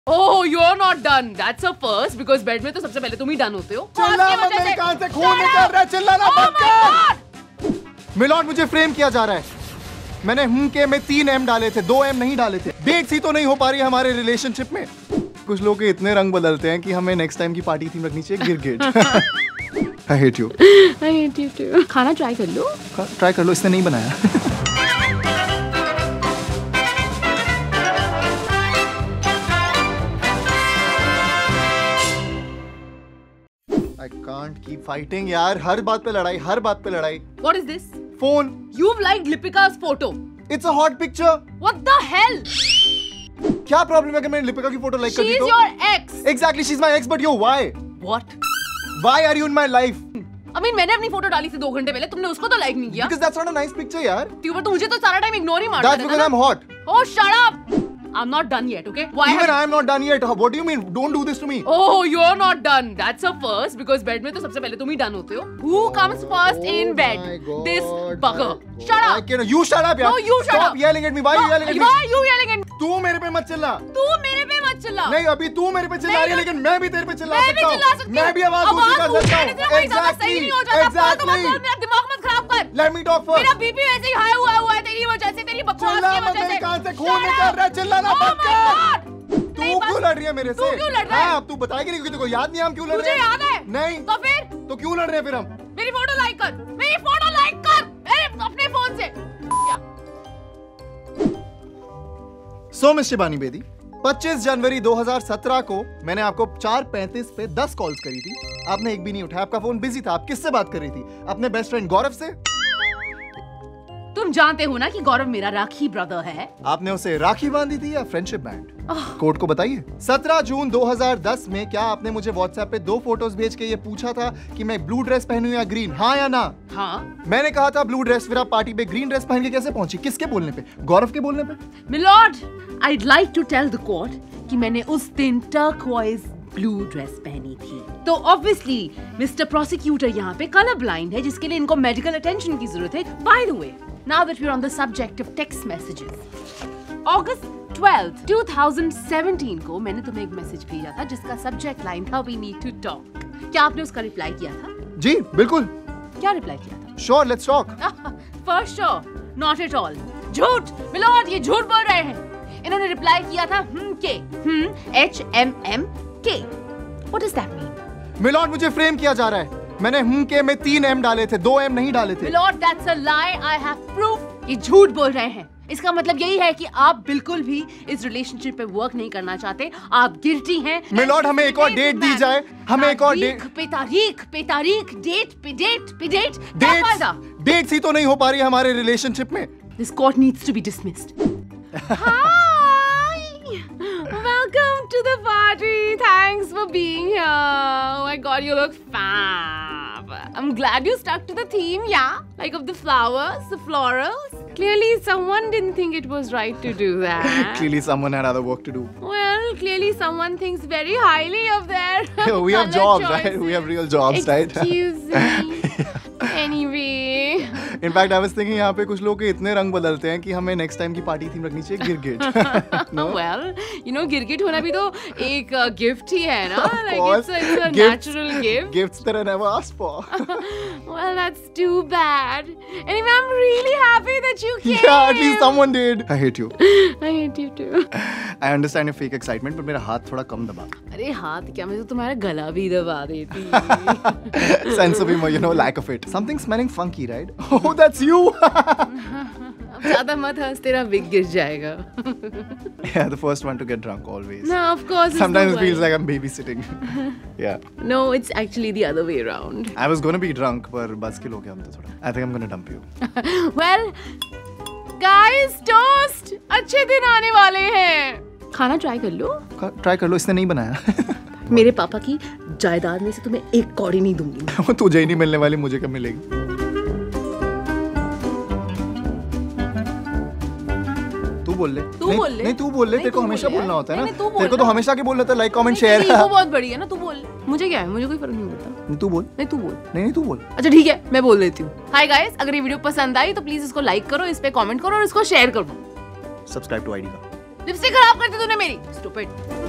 Oh, you're not done. That's a first because bed में तो सबसे पहले तुम ही डन होते हो। चिल्ला मत, मेरे कान से खून निकल रहा है, चिल्लाना बंद कर। मिलॉर्ड, मुझे फ्रेम किया जा रहा है। मैंने के में 3 M डाले थे, 2 M नहीं डाले थे। डेट्स ही तो नहीं हो पा रही हमारे रिलेशनशिप में। कुछ लोग इतने रंग बदलते हैं कि हमें नेक्स्ट टाइम की पार्टी थीम रखनी चाहिए गिरगिट। I hate you. I hate you too. खाना ट्राई कर लो। ट्राई कर लो, इसने नहीं बनाया। I can't keep fighting यार, हर बात पे लड़ाई, हर बात पे लड़ाई। What is this? Phone. You've liked Lipika's photo. It's a hot picture. What the hell? क्या प्रॉब्लम है अगर मैंने लिपिका की फोटो लाइक कर दी तो? She's your ex. Exactly, she's my ex, but yo, why? What? Why are you in my life? I mean, मैंने अपनी photo डाली थी 2 घंटे पहले, तुमने उसको तो लाइक नहीं किया। Because that's not a nice picture यार। तो मुझे तो सारा टाइम इग्नोर ही मारता था। That's because I'm hot. Oh, shut up. I'm not done yet, okay? Why? Even I'm not done yet. What do you mean? Don't do this to me. Oh, you're not done. That's a first because bed में तो सबसे पहले तुम ही done होते हो। Who comes first in bed? This bugger. Shut up. You shut up यार. No, you shut up. Stop yelling at me. Why are you yelling at me? Why are you yelling at me? तू मेरे पे मत चिल्ला। तू मेरे पे मत चिल्ला। नहीं, अभी तू मेरे पे चिल्ला रही है, लेकिन मैं भी तेरे पे चिल्ला सकता हूँ। मैं भी आवाज ऊंची कर सकता हूँ। Exactly. मेरा दिमाग मत खराब कर। Let me talk first. मेरा बीपी वैसे ही हाई हुआ है तेरी वजह से, तेरी बकवास की वजह से। मेरे कान से खून निकल रहा है, चिल्लाना बंद कर। तू क्यों लड़ रही है मेरे से? तू क्यों लड़ रहा है? हाँ, अब तू बताएगी नहीं, क्योंकि तेरे को याद नहीं हम क्यों लड़ रहे हैं। मुझे याद है। नहीं। तो फिर? तो क्यों लड़ रहे हैं फिर हम? मेरी फोटो लाइक कर, मेरी फोटो लाइक कर, अपने फोन से। So मिस शिबानी बेदी, 25 जनवरी 2017 को मैंने आपको 4:35 पे 10 कॉल्स करी थी। आपने एक भी नहीं उठाया, आपका फोन बिजी था। आप किससे बात कर रही थी? अपने बेस्ट फ्रेंड गौरव से? तुम जानते हो ना कि गौरव मेरा राखी ब्रदर है। आपने उसे राखी बांधी थी या फ्रेंडशिप बैंड? कोर्ट को बताइए। 17 जून 2010 में क्या आपने मुझे व्हाट्सएप पे 2 फोटोज भेज के ये पूछा था कि मैं ब्लू ड्रेस पहनूं या ग्रीन, हाँ या ना? हाँ। मैंने कहा था ब्लू ड्रेस, फिर आप पार्टी पे ग्रीन ड्रेस पहन के कैसे पहुंची? किसके बोलने पे? गौरव के बोलने पे? Milord, I'd like to tell the court कि मैंने उस दिन टर्कवाइज ब्लू ड्रेस पहनी थी। तो ऑब्वियसली मिस्टर प्रोसिक्यूटर यहाँ पे कलर ब्लाइंड है, जिसके लिए इनको मेडिकल अटेंशन की जरूरत है। By the way, now that we're on the subject of text messages, August 12th, 2017 को मैंने तुम्हें एक मैसेज भेजा था जिसका सब्जेक्ट लाइन था We need to talk। क्या आपने उसका रिप्लाई किया था? जी बिल्कुल। क्या रिप्लाई किया था? Sure, let's talk। For sure, not at all। झूठ, मिलॉर्ड ये झूठ बोल रहे हैं। इन्होंने रिप्लाई किया था के, HMMK। What does that mean? Milord, मुझे फ्रेम किया जा रहा है। मैंने के में 3 M डाले थे, 2 M नहीं डाले थे। Milord, that's a lie, I have proof। ये झूठ बोल रहे हैं। इसका मतलब यही है कि आप बिल्कुल भी इस रिलेशनशिप पे वर्क नहीं करना चाहते, आप गिल्टी हैं। मिलॉर्ड, हमें एक और डेट दी जाए, हमें एक और डेट। पे तारीख, डेट पे डेट। डेट्स ही तो नहीं हो पा रही हमारे रिलेशनशिप में। This court needs to be dismissed। Hi, welcome to the party. Thanks for being here. Oh my God, you look fab. I'm glad you stuck to the theme, yeah? Like of the flowers, the florals. Clearly, someone didn't think it was right to do that. Clearly, someone had other work to do. Well, clearly, someone thinks very highly of their. We have jobs, right? We have real jobs, right? Excuse me. Anyway. In fact, I was thinking यहाँ पे कुछ लोग इतने रंग बदलते हैं कि हमें next time की पार्टी थीम रखनी चाहिए गिरगिट। No? Well, you know, गिरगिट होना भी तो एक गिफ्ट ही है ना? Like it's a natural gift. Gifts that I never asked for. Well, that's too bad. Anyway, I'm really happy that you came. Yeah, at least someone did. I hate you. I hate you too. I understand your fake excitement, but मेरा हाथ थोड़ा कम दबा। अरे हाथ क्या, मैं तो तुम्हारा गला भी दबा देती। Sense of humor, you know, lack of it. Something smelling funky, right? Oh, that's you. अब ज़्यादा मत हंस, तेरा wig गिर जाएगा। Yeah, the first one to get drunk always. No, of course. Sometimes it feels like I'm babysitting. Yeah. No, it's actually the other way around. I was gonna be drunk, पर buzzkill हो गया हम तो थोड़ा. I think I'm gonna dump you. Well, guys, toast. अच्छे दिन आने वाले हैं। खाना ट्राई कर लो। ट्राई कर लो, इसने नहीं बनाया। मेरे पापा की जायदाद में से तुम्हें एक कौड़ी नहीं दूंगी। वो तुझे ही नहीं मिलने वाली, मुझे कब मिलेगी? तू बोल ले। नहीं तू बोल ले, तेरे को हमेशा बोलना होता है ना। तेरे को तो हमेशा के बोलना होता है, लाइक कमेंट शेयर। वो बहुत बड़ी है ना, तू बोल। मुझे क्या है, मुझे कोई फर्क नहीं पड़ता। तू बोल। नहीं तू बोल। नहीं तू बोल। अच्छा ठीक है, मैं बोल देती हूँ। हाय गाइस, अगर ये वीडियो पसंद आई तो प्लीज इसको लाइक करो, इस पे कमेंट करो और इसको शेयर करो। Subscribe to iDiva। लिपस्टिक खराब कर दी तूने मेरी, स्टूपिड।